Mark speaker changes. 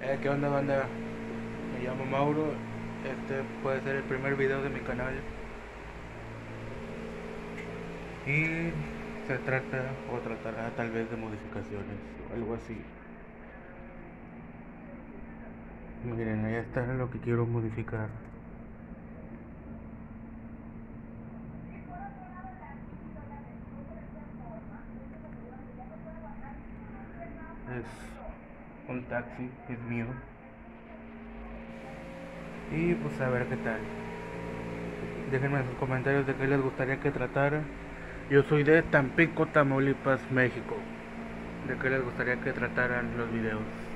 Speaker 1: ¿Qué onda, banda? Me llamo Mauro. Este puede ser el primer video de mi canal. Y se trata o tratará tal vez de modificaciones o algo así. Miren, ahí está lo que quiero modificar. Es un taxi, es mío. Y pues a ver qué tal. Déjenme en sus comentarios de qué les gustaría que tratara. Yo soy de Tampico, Tamaulipas, México. ¿De qué les gustaría que trataran los videos?